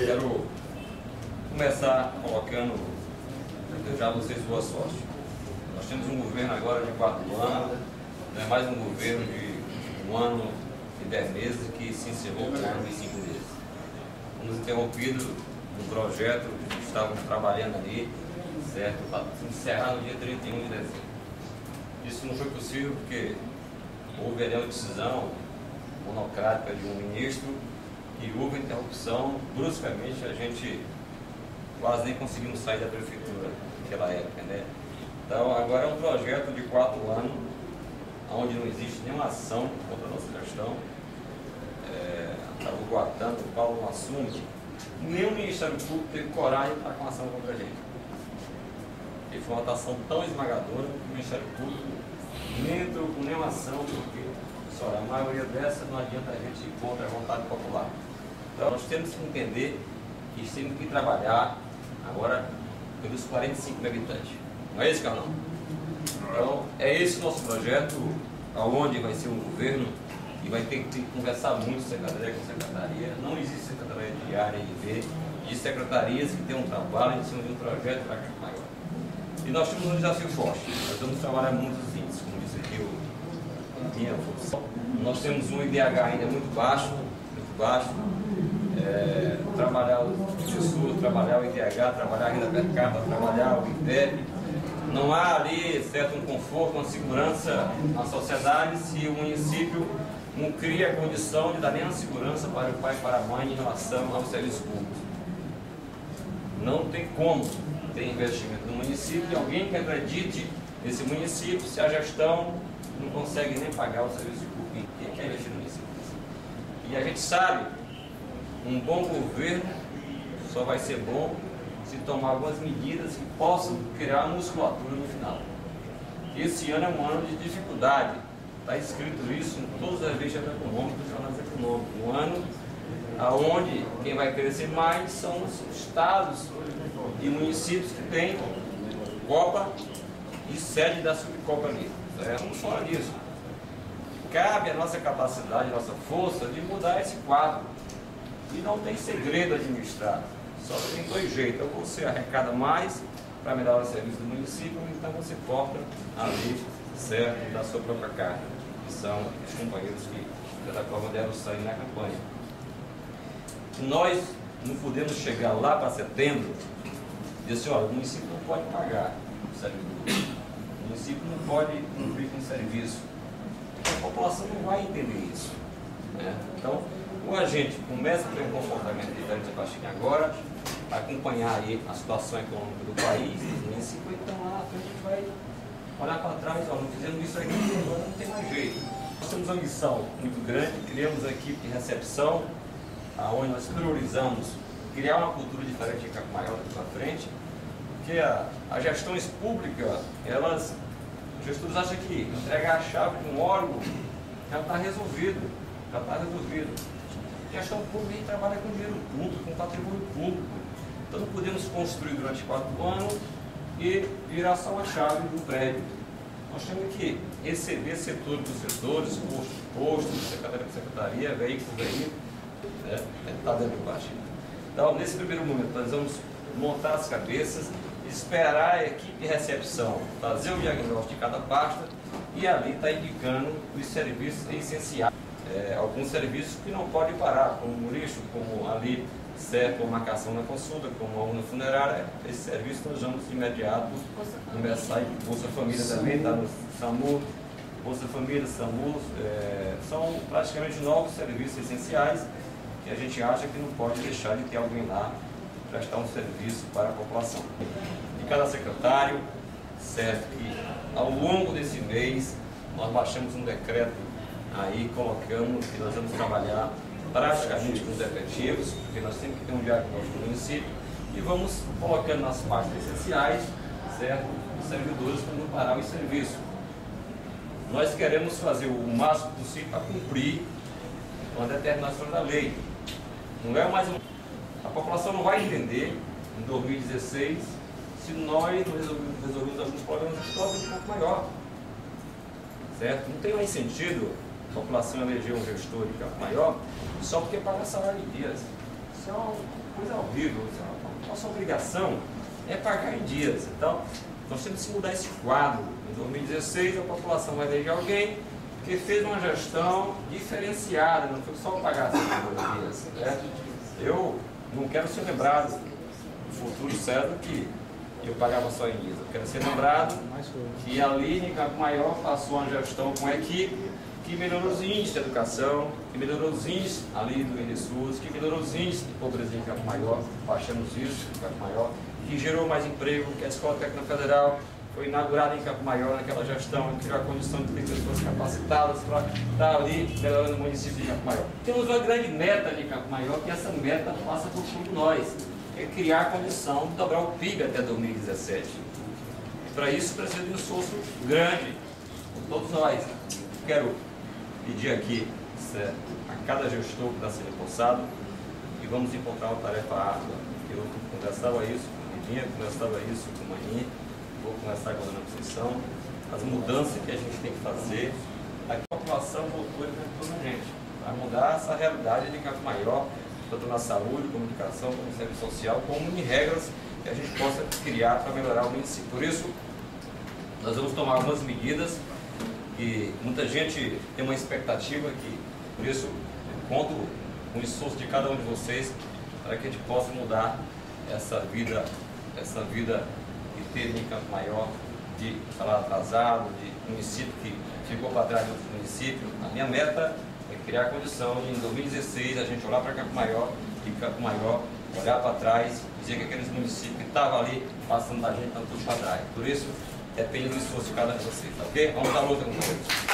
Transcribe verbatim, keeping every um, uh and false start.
Quero começar colocando, desejar a vocês boa sorte. Nós temos um governo agora de quatro anos, não é mais um governo de um ano e dez meses que se encerrou com um ano e cinco meses. Fomos interrompidos no projeto que estávamos trabalhando ali, certo, para se encerrar no dia trinta e um de dezembro. Isso não foi possível porque houve ali uma decisão monocrática de um ministro e houve interrupção. Bruscamente a gente quase nem conseguimos sair da prefeitura naquela época, né? Então agora é um projeto de quatro anos, onde não existe nenhuma ação contra a nossa gestão. Estava é, guardando, o Paulo não assume, nem o Ministério Público teve coragem de estar com ação contra a gente. E foi uma ação tão esmagadora que o Ministério Público nem entrou com nenhuma ação, porque só, a maioria dessa não adianta a gente ir contra a vontade popular. Então nós temos que entender que temos que trabalhar agora pelos quarenta e cinco mil habitantes. Não é isso, Carlão? Então é esse o nosso projeto, aonde vai ser um governo e vai ter que conversar muito secretaria com secretaria. Não existe secretaria de área e B, de secretarias que têm um trabalho em cima de um projeto para cá maior. E nós temos um desafio forte. Nós vamos trabalhar muitos índices, como disse aqui o minha função. Nós temos um I D H ainda muito baixo, muito baixo. É, trabalhar o professor, trabalhar o I D H, trabalhar a renda per capita, trabalhar o I T E P. Não há ali, certo, um conforto, uma segurança na sociedade se o município não cria a condição de dar nenhuma segurança para o pai e para a mãe em relação ao serviço público. Não tem como ter investimento no município e alguém que acredite nesse município se a gestão não consegue nem pagar o serviço público. Quem quer investir no município? E a gente sabe, um bom governo só vai ser bom se tomar algumas medidas que possam criar musculatura no final. Esse ano é um ano de dificuldade. Está escrito isso em todas as listas econômicas, dos jornais econômicos. Um ano onde quem vai crescer mais são os estados e municípios que têm Copa e sede da Subcopa ali. É, vamos falar disso. Cabe a nossa capacidade, a nossa força de mudar esse quadro. E não tem segredo administrar. Só tem dois jeitos. Ou você arrecada mais para melhorar o serviço do município, ou então você corta ali, certo, da sua própria carga, que são os companheiros que, de certa forma, deram sangue na campanha. Nós não podemos chegar lá para setembro e dizer, olha, o município não pode pagar o servidor, o município não pode cumprir com o serviço. A população não vai entender isso, né? Então, ou a gente começa a ter um comportamento diferente a partir de agora, acompanhar aí a situação econômica do país, do município, então lá a gente vai olhar para trás, ó, não fizemos isso aqui, agora não tem mais jeito. Nós temos uma missão muito grande, criamos a equipe de recepção, onde nós priorizamos criar uma cultura diferente em Campo Maior daqui para frente, porque a, as gestões públicas, elas, os gestores acham que entregar a chave de um órgão já está resolvido, já está resolvido. A gestão pública a gente trabalha com dinheiro público, com patrimônio público. Então não podemos construir durante quatro anos e virar só uma chave do prédio. Nós temos que receber setor por setores, posto por posto, secretaria por secretaria, veículo por veículo, né? Está dentro do partido. Então, nesse primeiro momento, nós vamos montar as cabeças, esperar a equipe de recepção fazer o diagnóstico de cada pasta e ali está indicando os serviços essenciais. É, alguns serviços que não podem parar, como o lixo, como ali, certo, a marcação na consulta, como a urna funerária. Esse serviço nós vamos de imediato começar. Bolsa Família também está no SAMU, Bolsa Família, SAMU, é, são praticamente novos serviços essenciais que a gente acha que não pode deixar de ter alguém lá prestar um serviço para a população. De cada secretário, certo, que ao longo desse mês nós baixamos um decreto aí colocando que nós vamos trabalhar praticamente com os efetivos, porque nós temos que ter um diagnóstico do município e vamos colocando nas partes essenciais, certo, os servidores para não parar o serviço. Nós queremos fazer o máximo possível para cumprir uma determinação da lei. Não é mais um... A população não vai entender em dois mil e dezesseis se nós resolvemos, resolvemos alguns problemas de história de um pouco maior. Certo? Não tem mais sentido população eleger um gestor de Campo Maior só porque paga salário em dias. Isso é um coisa horrível. Nossa obrigação é pagar em dias. Então, nós temos que mudar esse quadro. Em dois mil e dezesseis, a população vai eleger alguém que fez uma gestão diferenciada, não foi só pagar cinquenta dias. Né? Eu não quero ser lembrado no futuro, César, que eu pagava só em dias. Eu quero ser lembrado que ali em Campo Maior passou uma gestão com a equipe que melhorou os índices de educação, que melhorou os índices ali do INSS, que melhorou os índices de pobreza em Campo Maior, baixamos isso em Campo Maior, que gerou mais emprego, que a Escola Técnica Federal foi inaugurada em Campo Maior, naquela gestão, que criou a condição de ter pessoas capacitadas para estar ali melhorando o município de Campo Maior. Temos uma grande meta de Campo Maior, que essa meta passa por todos nós, é criar a condição de dobrar o P I B até dois mil e dezessete. E para isso precisa de um esforço grande, por todos nós. Quero pedir aqui certo, a cada gestor que está sendo empossado e vamos encontrar uma tarefa árdua. Eu conversava isso com o Lidinha, conversava isso com o Maninha, vou conversar agora na posição, as mudanças que a gente tem que fazer, a população voltou e toda a gente, para mudar essa realidade de Campo Maior, tanto na saúde, comunicação, como serviço social, como em regras que a gente possa criar para melhorar o município. Por isso, nós vamos tomar algumas medidas e muita gente tem uma expectativa que, por isso, eu conto com o esforço de cada um de vocês para que a gente possa mudar essa vida, essa vida que teve em Campo Maior, de salário atrasado, de município que ficou para trás de outro município. A minha meta é criar a condição de, em dois mil e dezesseis, a gente olhar para Campo Maior e Campo Maior olhar para trás e dizer que aqueles municípios que estavam ali passando da gente estão tudo para trás. Por isso, depende do esforço de cada um de vocês, tá ok? Vamos dar luta com vocês.